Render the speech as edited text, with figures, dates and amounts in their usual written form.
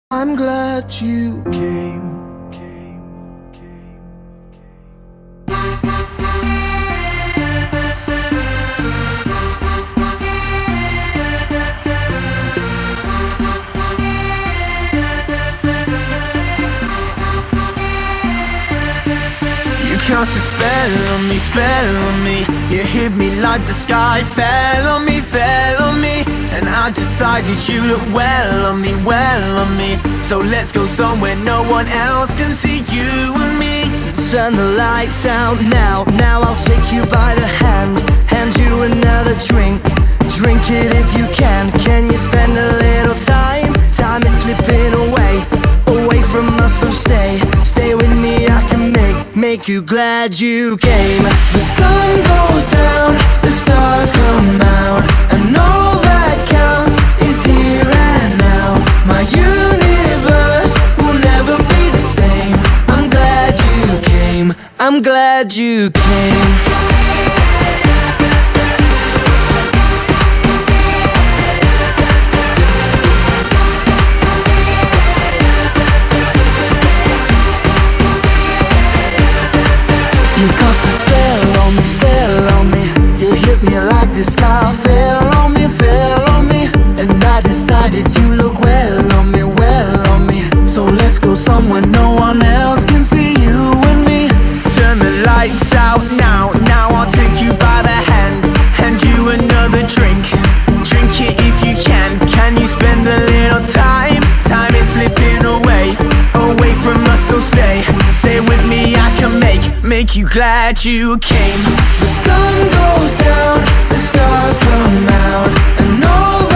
I'm glad you came. Cast a spell on me. You hit me like the sky fell on me, and I decided you look well on me, So let's go somewhere no one else can see you and me. Turn the lights out now. Now I'll take you by the hand you another drink. Drink it if you can. Can you spend a little time? Time is slipping away from us, so stay with me. I can make you glad you came. The sun goes down, the stars come out, and all that counts is here and now. My universe will never be the same. I'm glad you came. I'm glad you came. You cast a spell on me. You hit me like the sky fell on me, and I decided you look well on me, So let's go somewhere no one else can see you and me. Turn the lights out now. Now I'll take you by the hand you another drink. Drink it if you can. Can you spend a little time? Time is slipping away from us, so stay with me. I can make you glad you came. The sun goes down, the stars come out, and all